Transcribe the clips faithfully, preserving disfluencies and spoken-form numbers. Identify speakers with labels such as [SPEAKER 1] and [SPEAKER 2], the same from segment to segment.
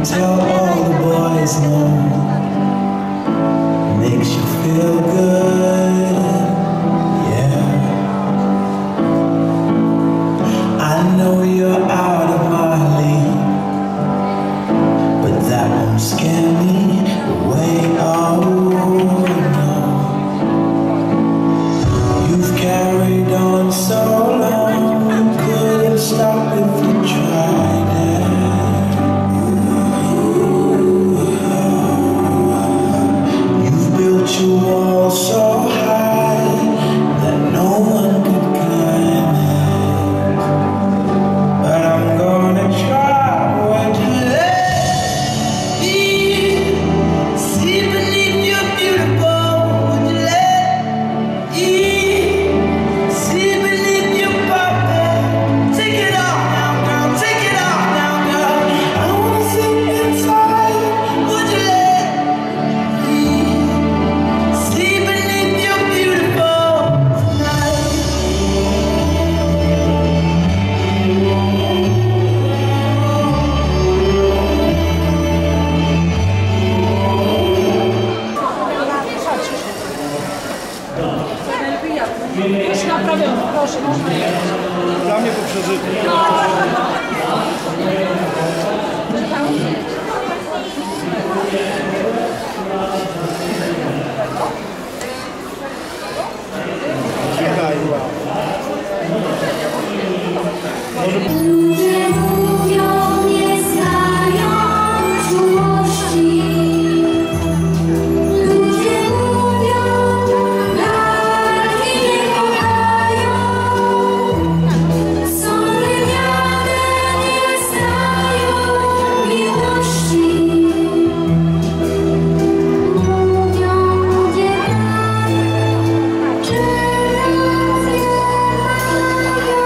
[SPEAKER 1] tell all the boys no. Makes you feel good, yeah. I know you're out of my league, but that won't scare me away. Oh no, you've carried on so long, you couldn't stop if you tried it. Your wall so high that no one could climb it, but I'm gonna try. Would you let me see beneath your beautiful? Would you let me see beneath your perfect? Take it off now, girl. Take it off now, girl. I wanna see inside. Would you let
[SPEAKER 2] Już naprawiono, proszę, można jechać.
[SPEAKER 3] Dla mnie to przeżycie. Czekaj,
[SPEAKER 4] ludzie mówią, nie znają czułości. Ludzie mówią, lalki nie kochają. Są wymiany, nie znają miłości. Mówią ludzie nam, że rację mają.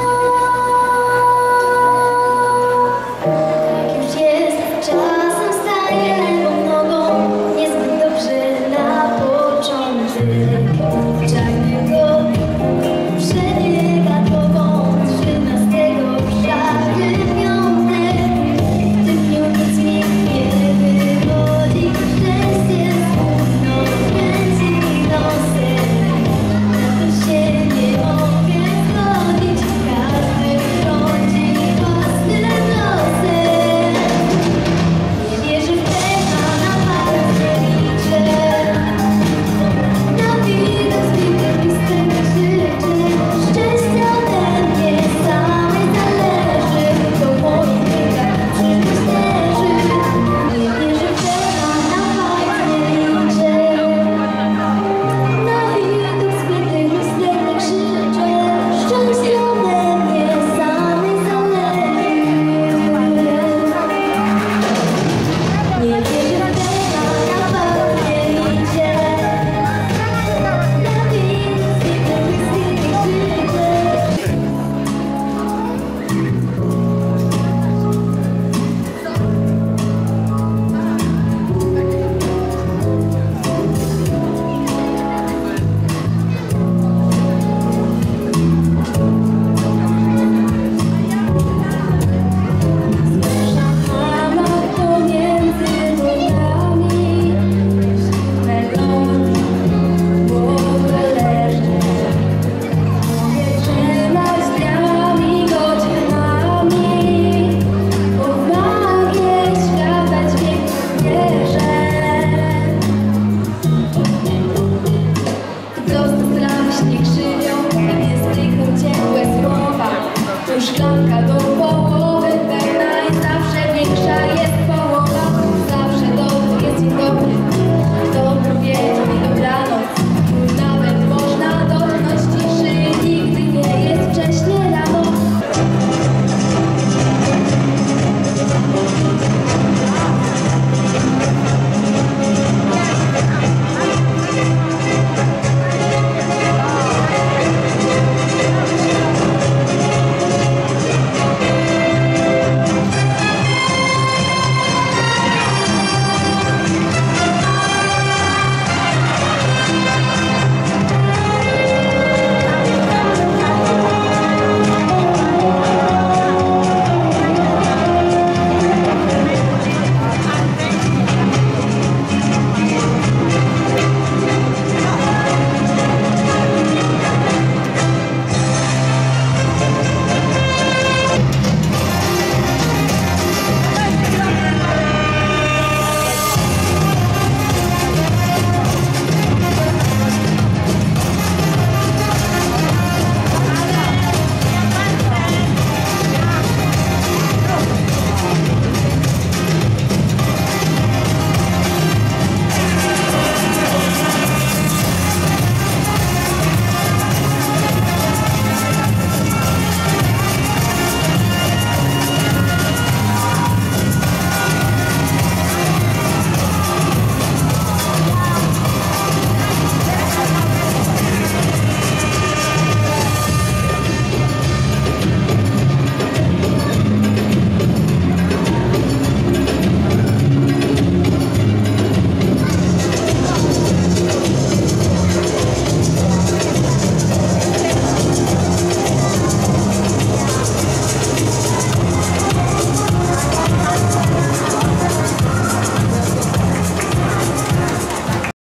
[SPEAKER 4] Już jest, czasem staję nogą, niezbyt dobrze na początek. Czarnego przebiega drogą trzynastego szary piątek. W tym dniu nic mi nie wychodzi, szczęście smutno kręci nosem. Na to się nie mogę zgodzić, każdy rządzi własnym losem. Nie wierzę w pecha, na palce liczę, na widok zbitych listek krzyczę. Szczęście ode mnie samej zależy, to w moich rękach przyszłość leży. Nie wierzę w pecha, na palce liczę, na widok zbitych listek krzyczę. Szczęście ode mnie samej zależy. Nie wierzę w pecha, na palce liczę, na widok zbitych listek krzyczę. Szachama pomiędzy nogami, melon, głowę leży. Mogę trzymać dniami, godzinami, bo w magię świata dźwięku wierzę. Proste stramy się nie krzywią, nie stykną ciepłe słowa, to szklanka do połowy.